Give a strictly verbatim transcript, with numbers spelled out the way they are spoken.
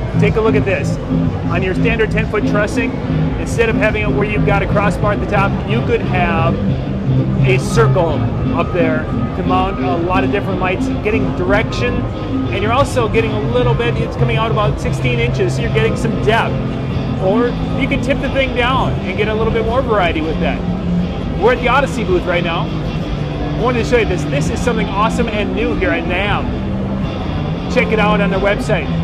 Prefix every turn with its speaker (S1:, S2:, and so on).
S1: Take a look at this. On your standard ten foot trussing, instead of having it where you've got a crossbar at the top, you could have a circle up there to mount a lot of different lights, getting direction, and you're also getting a little bit, it's coming out about sixteen inches, so you're getting some depth. Or you can tip the thing down and get a little bit more variety with that. We're at the Odyssey booth right now. I wanted to show you this. This is something awesome and new here at NAMM. Check it out on their website.